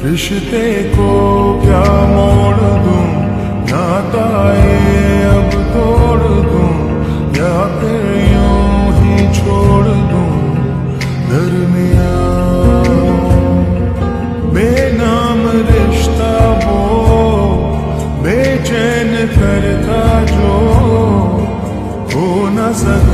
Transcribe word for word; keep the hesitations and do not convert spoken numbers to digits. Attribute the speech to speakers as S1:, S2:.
S1: रिश्ते को क्या मोड़ दूं, नाता ये अब तोड़ दूं या फिर यूं ही छोड़ दूं दरमियां। बेनाम रिश्ता वो बेचैन करता जो हो न सका